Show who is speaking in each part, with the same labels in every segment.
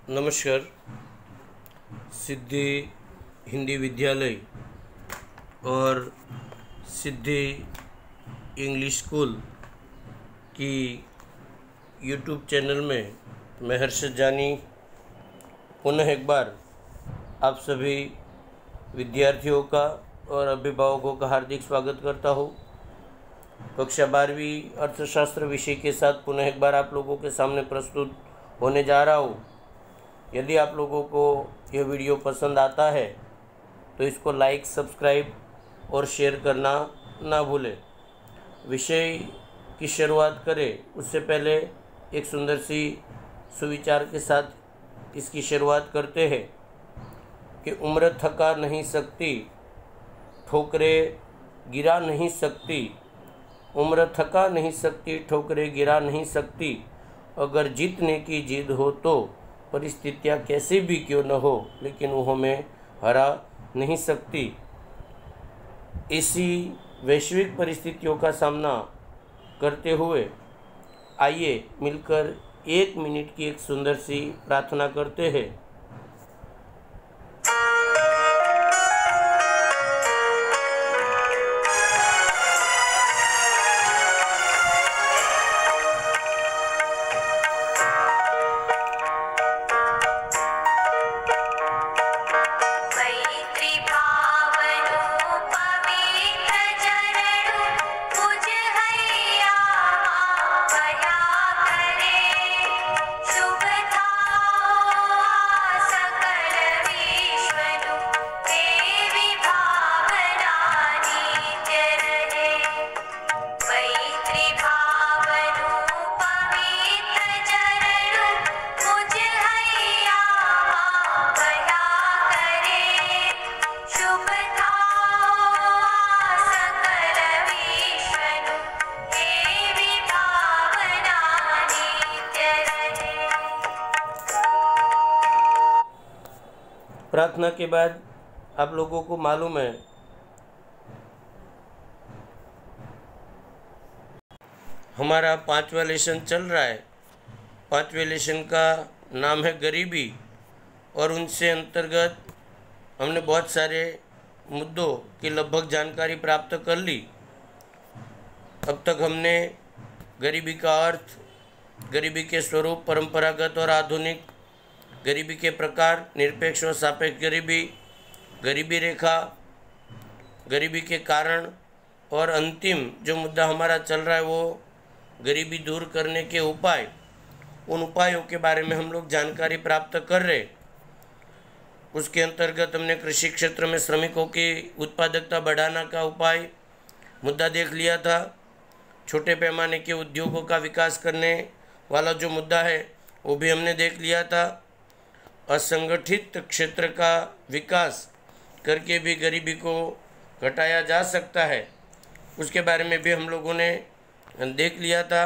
Speaker 1: नमस्कार। सिद्धि हिंदी विद्यालय और सिद्धि इंग्लिश स्कूल की यूट्यूब चैनल में मैं हर्षद जानी पुनः एक बार आप सभी विद्यार्थियों का और अभिभावकों का हार्दिक स्वागत करता हूँ। कक्षा 12वीं अर्थशास्त्र विषय के साथ पुनः एक बार आप लोगों के सामने प्रस्तुत होने जा रहा हूँ। यदि आप लोगों को यह वीडियो पसंद आता है तो इसको लाइक, सब्सक्राइब और शेयर करना ना भूलें। विषय की शुरुआत करें उससे पहले एक सुंदर सी सुविचार के साथ इसकी शुरुआत करते हैं कि उम्र थका नहीं सकती, ठोकरें गिरा नहीं सकती। उम्र थका नहीं सकती, ठोकरें गिरा नहीं सकती। अगर जीतने की जिद हो तो परिस्थितियाँ कैसी भी क्यों न हो, लेकिन वो हमें हरा नहीं सकती। इसी वैश्विक परिस्थितियों का सामना करते हुए आइए मिलकर 1 मिनट की एक सुंदर सी प्रार्थना करते हैं। प्रार्थना के बाद आप लोगों को मालूम है हमारा 5वां लेसन चल रहा है। 5वें लेसन का नाम है गरीबी और उनसे अंतर्गत हमने बहुत सारे मुद्दों की लगभग जानकारी प्राप्त कर ली। अब तक हमने गरीबी का अर्थ, गरीबी के स्वरूप, परंपरागत और आधुनिक, गरीबी के प्रकार, निरपेक्ष और सापेक्ष गरीबी, गरीबी रेखा, गरीबी के कारण और अंतिम जो मुद्दा हमारा चल रहा है वो गरीबी दूर करने के उपाय, उन उपायों के बारे में हम लोग जानकारी प्राप्त कर रहे। उसके अंतर्गत हमने कृषि क्षेत्र में श्रमिकों की उत्पादकता बढ़ाना का उपाय मुद्दा देख लिया था। छोटे पैमाने के उद्योगों का विकास करने वाला जो मुद्दा है वो भी हमने देख लिया था। असंगठित क्षेत्र का विकास करके भी गरीबी को घटाया जा सकता है, उसके बारे में भी हम लोगों ने देख लिया था।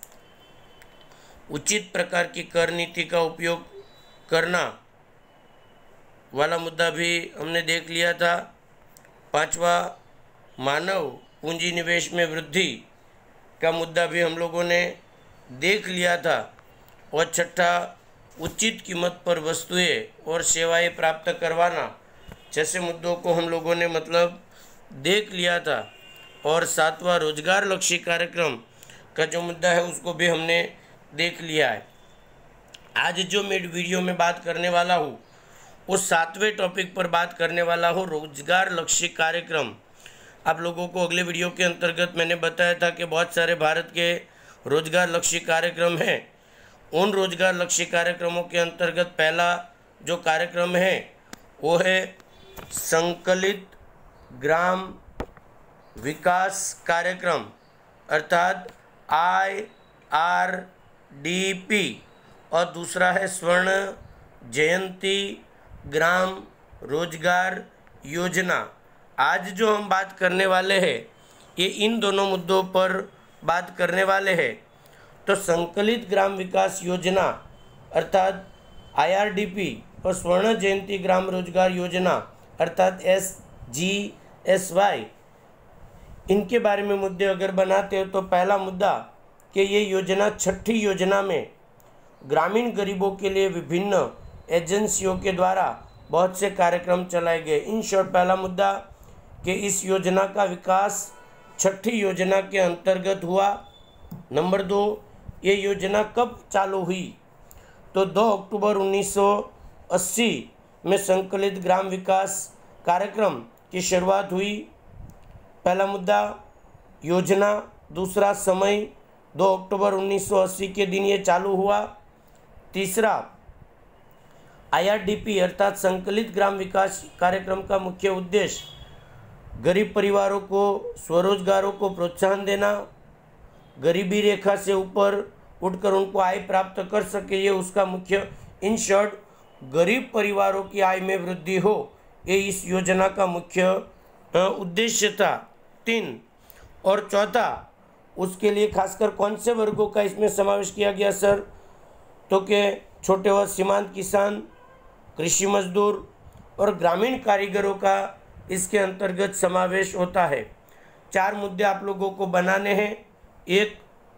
Speaker 1: उचित प्रकार की कर नीति का उपयोग करना वाला मुद्दा भी हमने देख लिया था। 5वां मानव पूंजी निवेश में वृद्धि का मुद्दा भी हम लोगों ने देख लिया था। और 6वां उचित कीमत पर वस्तुएं और सेवाएं प्राप्त करवाना जैसे मुद्दों को हम लोगों ने देख लिया था। और 7वां रोजगार लक्ष्य कार्यक्रम का जो मुद्दा है उसको भी हमने देख लिया है। आज जो मैं वीडियो में बात करने वाला हूँ उस 7वें टॉपिक पर बात करने वाला हूँ, रोजगार लक्ष्य कार्यक्रम। आप लोगों को अगले वीडियो के अंतर्गत मैंने बताया था कि बहुत सारे भारत के रोजगार लक्ष्य कार्यक्रम हैं। उन रोजगार लक्ष्य कार्यक्रमों के अंतर्गत पहला जो कार्यक्रम है वो है संकलित ग्राम विकास कार्यक्रम अर्थात IRDP और दूसरा है स्वर्ण जयंती ग्राम रोजगार योजना। आज जो हम बात करने वाले हैं ये इन दोनों मुद्दों पर बात करने वाले हैं। तो संकलित ग्राम विकास योजना अर्थात IRDP और स्वर्ण जयंती ग्राम रोजगार योजना अर्थात SGSY, इनके बारे में मुद्दे अगर बनाते हो तो पहला मुद्दा कि ये योजना 6ठी योजना में ग्रामीण गरीबों के लिए विभिन्न एजेंसियों के द्वारा बहुत से कार्यक्रम चलाए गए। इन शॉर्ट, पहला मुद्दा कि इस योजना का विकास छठी योजना के अंतर्गत हुआ। नंबर 2, ये योजना कब चालू हुई? तो 2 अक्टूबर 1980 में संकलित ग्राम विकास कार्यक्रम की शुरुआत हुई। पहला मुद्दा योजना, दूसरा समय, 2 अक्टूबर 1980 के दिन ये चालू हुआ। तीसरा, IRDP अर्थात संकलित ग्राम विकास कार्यक्रम का मुख्य उद्देश्य गरीब परिवारों को, स्वरोजगारों को प्रोत्साहन देना, गरीबी रेखा से ऊपर उठकर उनको आय प्राप्त कर सके, ये उसका मुख्य, इन शॉर्ट गरीब परिवारों की आय में वृद्धि हो, ये इस योजना का मुख्य उद्देश्य था। 3 और चौथा, उसके लिए खासकर कौन से वर्गों का इसमें समावेश किया गया सर? तो कि छोटे व सीमांत किसान, कृषि मजदूर और ग्रामीण कारीगरों का इसके अंतर्गत समावेश होता है। 4 मुद्दे आप लोगों को बनाने हैं। एक,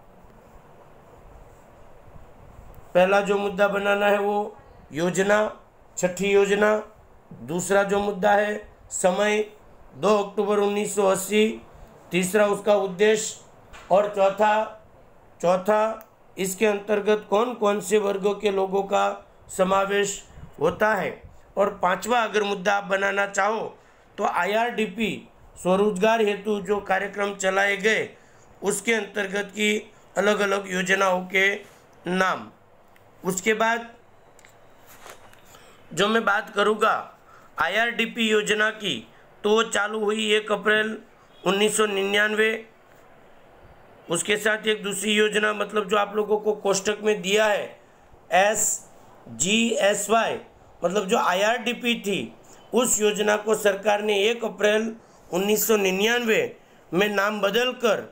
Speaker 1: पहला जो मुद्दा बनाना है वो योजना, छठी योजना। दूसरा जो मुद्दा है समय, 2 अक्टूबर 1980। तीसरा उसका उद्देश्य, और चौथा इसके अंतर्गत कौन कौन से वर्गों के लोगों का समावेश होता है। और 5वां अगर मुद्दा आप बनाना चाहो तो IRDP स्वरोजगार हेतु जो कार्यक्रम चलाए गए उसके अंतर्गत की अलग अलग योजनाओं के नाम। उसके बाद जो मैं बात करूँगा IRDP योजना की, तो वो चालू हुई 1 अप्रैल 1999। उसके साथ एक दूसरी योजना, मतलब जो आप लोगों को कोष्टक में दिया है SGSY, मतलब जो IRDP थी, उस योजना को सरकार ने 1 अप्रैल 1999 में नाम बदलकर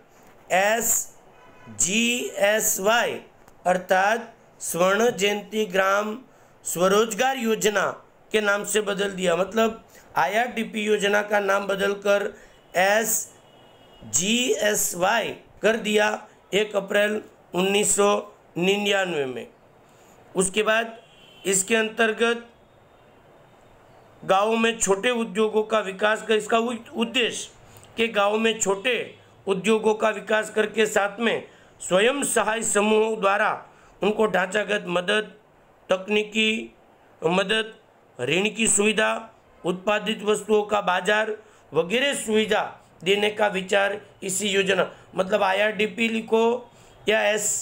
Speaker 1: SGSY अर्थात स्वर्ण जयंती ग्राम स्वरोजगार योजना के नाम से बदल दिया। मतलब IRDP योजना का नाम बदलकर SGSY कर दिया 1 अप्रैल 1999 में। उसके बाद इसके अंतर्गत गाँव में छोटे उद्योगों का विकास का इसका उद्देश्य कि गाँव में छोटे उद्योगों का विकास करके साथ में स्वयं सहाय समूहों द्वारा उनको ढांचागत मदद, तकनीकी मदद, ऋण की सुविधा, उत्पादित वस्तुओं का बाजार वगैरह सुविधा देने का विचार इसी योजना, मतलब IRDP लिखो या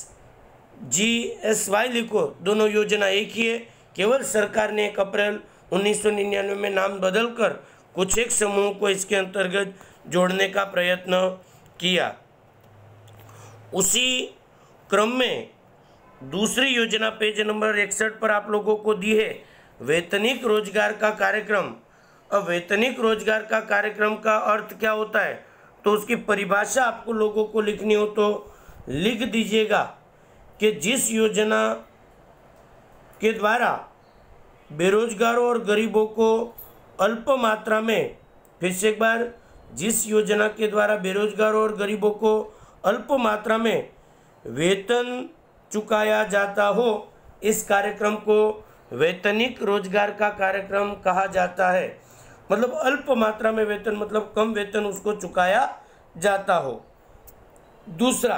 Speaker 1: SGSY लिखो, दोनों योजना एक ही है। केवल सरकार ने 1 अप्रैल 1999 में नाम बदलकर कुछ एक समूहों को इसके अंतर्गत जोड़ने का प्रयत्न किया। उसी क्रम में दूसरी योजना पेज नंबर 61 पर आप लोगों को दी है वेतनिक रोजगार का कार्यक्रम। अब वेतनिक रोजगार का कार्यक्रम का अर्थ क्या होता है, तो उसकी परिभाषा आपको लोगों को लिखनी हो तो लिख दीजिएगा कि जिस योजना के द्वारा बेरोजगारों और गरीबों को अल्प मात्रा में, फिर से एक बार, जिस योजना के द्वारा बेरोजगारों और गरीबों को अल्प मात्रा में वेतन चुकाया जाता हो, इस कार्यक्रम को वेतनिक रोजगार का कार्यक्रम कहा जाता है। मतलब अल्प मात्रा में वेतन, मतलब कम वेतन उसको चुकाया जाता हो। दूसरा,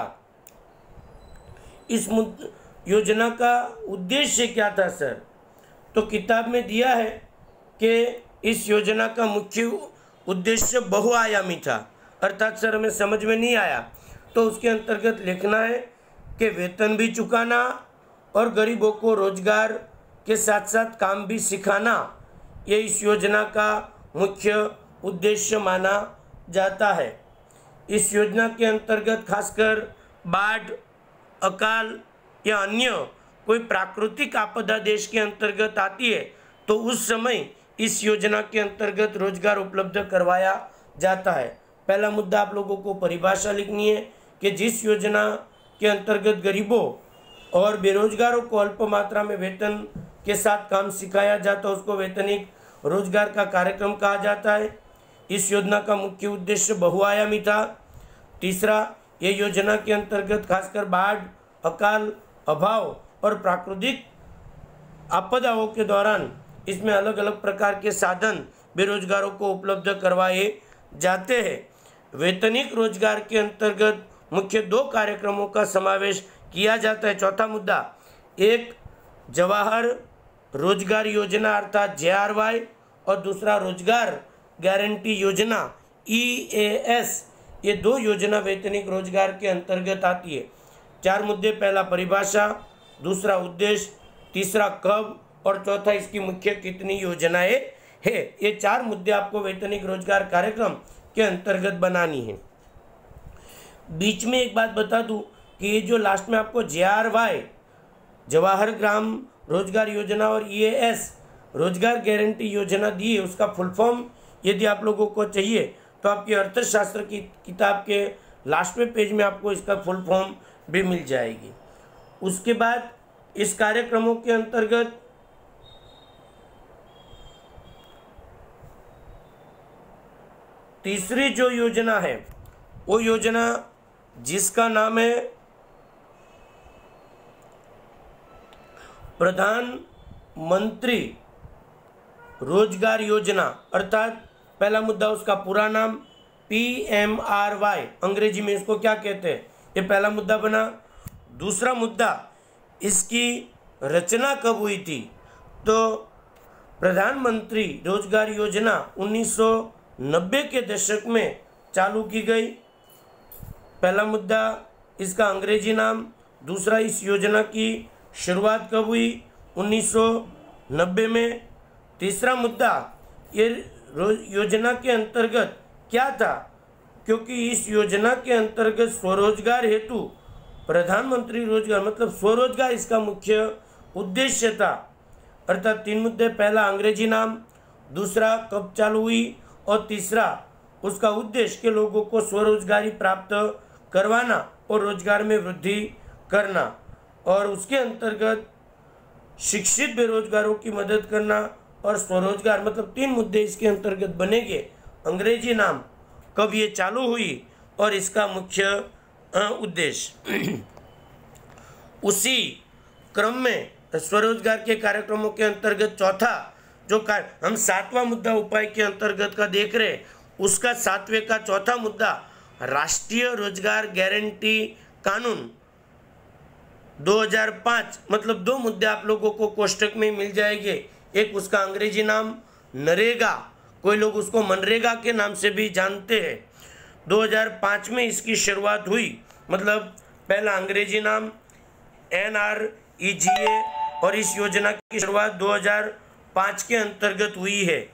Speaker 1: इस योजना का उद्देश्य क्या था सर, तो किताब में दिया है कि इस योजना का मुख्य उद्देश्य बहुआयामी था। अर्थात सर हमें समझ में नहीं आया तो उसके अंतर्गत लिखना है कि वेतन भी चुकाना और गरीबों को रोजगार के साथ साथ काम भी सिखाना, ये इस योजना का मुख्य उद्देश्य माना जाता है। इस योजना के अंतर्गत खासकर बाढ़, अकाल या अन्य कोई प्राकृतिक आपदा देश के अंतर्गत आती है तो उस समय इस योजना के अंतर्गत रोजगार उपलब्ध करवाया जाता है। पहला मुद्दा आप लोगों को परिभाषा लिखनी है कि जिस योजना के अंतर्गत गरीबों और बेरोजगारों को अल्प मात्रा में वेतन के साथ काम सिखाया जाता है उसको वेतनिक रोजगार का कार्यक्रम कहा जाता है। इस योजना का मुख्य उद्देश्य बहुआयामी था। तीसरा, ये योजना के अंतर्गत खासकर बाढ़, अकाल, अभाव और प्राकृतिक आपदाओं के दौरान इसमें अलग अलग प्रकार के साधन बेरोजगारों को उपलब्ध करवाए जाते हैं। वेतनिक रोजगार के अंतर्गत मुख्य 2 कार्यक्रमों का समावेश किया जाता है। चौथा मुद्दा, एक जवाहर रोजगार योजना अर्थात JRY और दूसरा रोजगार गारंटी योजना EAS। ये 2 योजना वेतनिक रोजगार के अंतर्गत आती है। 4 मुद्दे, पहला परिभाषा, दूसरा उद्देश्य, तीसरा कब और चौथा इसकी मुख्य कितनी योजनाएं है। ये 4 मुद्दे आपको वेतनिक रोजगार कार्यक्रम के अंतर्गत बनानी है। बीच में एक बात बता दूं कि ये जो लास्ट में आपको JRY जवाहर ग्राम रोजगार योजना और EAS रोजगार गारंटी योजना दी है, उसका फुल फॉर्म यदि आप लोगों को चाहिए तो आपकी अर्थशास्त्र की किताब के लास्ट में पेज में आपको इसका फुल फॉर्म भी मिल जाएगी। उसके बाद इस कार्यक्रमों के अंतर्गत तीसरी जो योजना है वो योजना जिसका नाम है प्रधानमंत्री रोजगार योजना, अर्थात पहला मुद्दा उसका पूरा नाम PMRY, अंग्रेजी में इसको क्या कहते हैं, ये पहला मुद्दा बना। दूसरा मुद्दा, इसकी रचना कब हुई थी, तो प्रधानमंत्री रोजगार योजना 1990 के दशक में चालू की गई। पहला मुद्दा इसका अंग्रेजी नाम। दूसरा, इस योजना की शुरुआत कब हुई, 1990 में। तीसरा मुद्दा, ये योजना के अंतर्गत क्या था, क्योंकि इस योजना के अंतर्गत स्वरोजगार हेतु प्रधानमंत्री रोजगार मतलब स्वरोजगार इसका मुख्य उद्देश्य था। अर्थात 3 मुद्दे, पहला अंग्रेजी नाम, दूसरा कब चालू हुई और तीसरा उसका उद्देश्य के लोगों को स्वरोजगारी प्राप्त करवाना और रोजगार में वृद्धि करना, और उसके अंतर्गत शिक्षित बेरोजगारों की मदद करना और स्वरोजगार, मतलब 3 मुद्दे इसके अंतर्गत बनेंगे। अंग्रेजी नाम, कब ये चालू हुई और इसका मुख्य उद्देश्य। उसी क्रम में स्वरोजगार के कार्यक्रमों के अंतर्गत चौथा जो हम 7वां मुद्दा उपाय के अंतर्गत का देख रहे, उसका 7वें का चौथा मुद्दा राष्ट्रीय रोजगार गारंटी कानून 2005, मतलब 2 मुद्दे आप लोगों को कोष्टक में मिल जाएंगे। एक उसका अंग्रेजी नाम नरेगा, कोई लोग उसको मनरेगा के नाम से भी जानते हैं। 2005 में इसकी शुरुआत हुई, मतलब पहला अंग्रेजी नाम NREGA, और इस योजना की शुरुआत 2005 के अंतर्गत हुई है।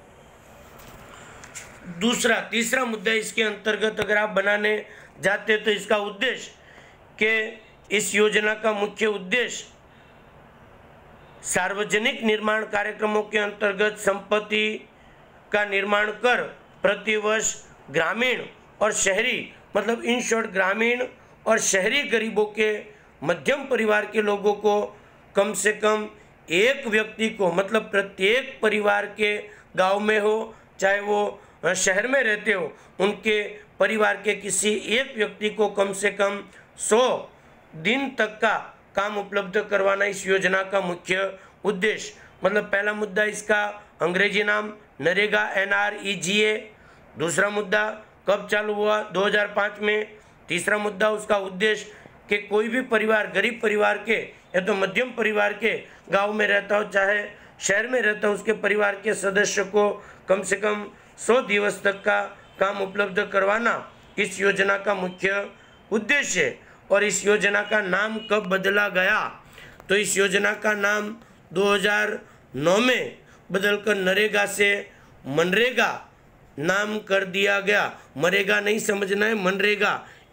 Speaker 1: तीसरा मुद्दा इसके अंतर्गत अगर आप बनाने जाते तो इसका उद्देश्य कि इस योजना का मुख्य उद्देश्य सार्वजनिक निर्माण कार्यक्रमों के अंतर्गत संपत्ति का निर्माण कर प्रतिवर्ष ग्रामीण और शहरी, मतलब इन शॉर्ट ग्रामीण और शहरी गरीबों के मध्यम परिवार के लोगों को कम से कम एक व्यक्ति को, मतलब प्रत्येक परिवार के गांव में हो चाहे वो शहर में रहते हो, उनके परिवार के किसी एक व्यक्ति को कम से कम 100 दिन तक का काम उपलब्ध करवाना इस योजना का मुख्य उद्देश्य। मतलब पहला मुद्दा इसका अंग्रेजी नाम नरेगा NREGA, दूसरा मुद्दा कब चालू हुआ 2005 में, तीसरा मुद्दा उसका उद्देश्य कि कोई भी परिवार गरीब परिवार के या तो मध्यम परिवार के गांव में रहता हो चाहे शहर में रहता हो, उसके परिवार के सदस्य को कम से कम 100 दिवस तक का काम उपलब्ध करवाना इस योजना का मुख्य उद्देश्य है। और इस योजना का नाम कब बदला गया, तो इस योजना का नाम 2009 में बदलकर नरेगा से मनरेगा नाम कर दिया गया। मरेगा नहीं समझना है, मनरेगा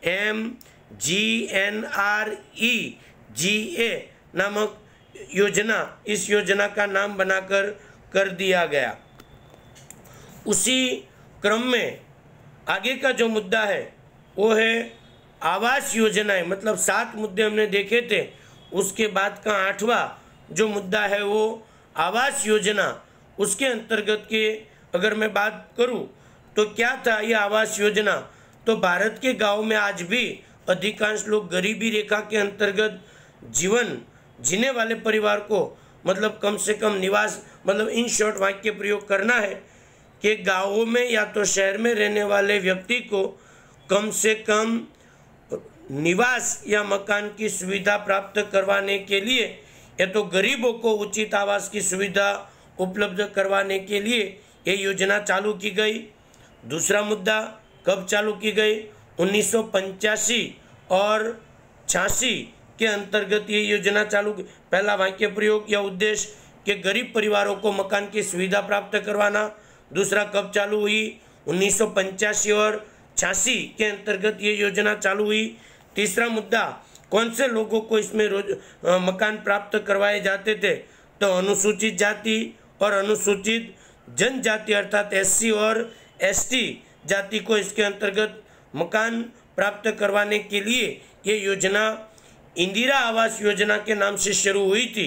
Speaker 1: MGNREGA नामक योजना, इस योजना का नाम बनाकर कर दिया गया। उसी क्रम में आगे का जो मुद्दा है वो है आवास योजनाएं, मतलब 7 मुद्दे हमने देखे थे, उसके बाद का 8वां जो मुद्दा है वो आवास योजना। उसके अंतर्गत के अगर मैं बात करूं तो क्या था ये आवास योजना, तो भारत के गांव में आज भी अधिकांश लोग गरीबी रेखा के अंतर्गत जीवन जीने वाले परिवार को मतलब कम से कम निवास, मतलब इन शॉर्ट वाक्य प्रयोग करना है कि गाँवों में या तो शहर में रहने वाले व्यक्ति को कम से कम निवास या मकान की सुविधा प्राप्त करवाने के लिए, या तो गरीबों को उचित आवास की सुविधा उपलब्ध करवाने के लिए ये योजना चालू की गई। दूसरा मुद्दा, कब चालू की गई? 1985 और 86 के अंतर्गत ये योजना चालू की। पहला वाक्य प्रयोग या उद्देश्य कि गरीब परिवारों को मकान की सुविधा प्राप्त करवाना। दूसरा, कब चालू हुई? 1985 और 86 के अंतर्गत ये योजना चालू हुई। तीसरा मुद्दा, कौन से लोगों को इसमें मकान प्राप्त करवाए जाते थे? तो अनुसूचित जाति और अनुसूचित जनजाति अर्थात एससी और एसटी जाति को इसके अंतर्गत मकान प्राप्त करवाने के लिए ये योजना इंदिरा आवास योजना के नाम से शुरू हुई थी।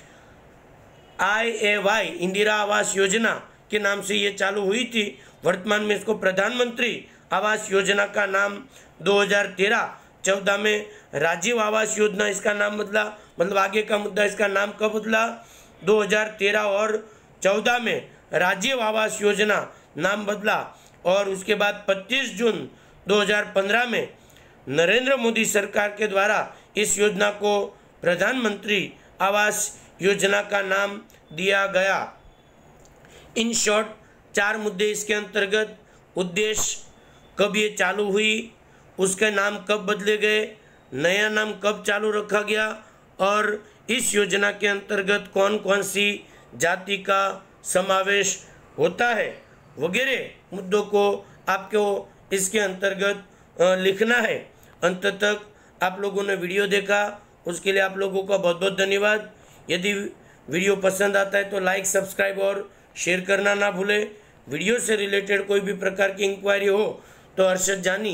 Speaker 1: IAY इंदिरा आवास योजना के नाम से ये चालू हुई थी। वर्तमान में इसको प्रधानमंत्री आवास योजना का नाम 2013-14 में राजीव आवास योजना इसका नाम बदला। मतलब आगे का मुद्दा, इसका नाम कब बदला? 2013 और 14 में राजीव आवास योजना नाम बदला। और उसके बाद 25 जून 2015 में नरेंद्र मोदी सरकार के द्वारा इस योजना को प्रधानमंत्री आवास योजना का नाम दिया गया। इन शॉर्ट 4 मुद्दे इसके अंतर्गत। उद्देश्य, कब ये चालू हुई, उसके नाम कब बदले गए, नया नाम कब चालू रखा गया, और इस योजना के अंतर्गत कौन कौन सी जाति का समावेश होता है, वगैरह मुद्दों को आपको इसके अंतर्गत लिखना है। अंत तक आप लोगों ने वीडियो देखा, उसके लिए आप लोगों का बहुत बहुत धन्यवाद। यदि वीडियो पसंद आता है तो लाइक, सब्सक्राइब और शेयर करना ना भूलें। वीडियो से रिलेटेड कोई भी प्रकार की इंक्वायरी हो तो अरशद जानी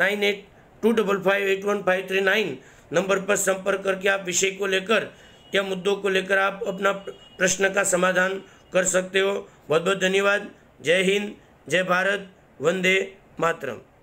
Speaker 1: 9825581539 नंबर पर संपर्क करके आप विषय को लेकर या मुद्दों को लेकर आप अपना प्रश्न का समाधान कर सकते हो। बहुत बहुत धन्यवाद। जय हिंद, जय भारत, वंदे मातरम।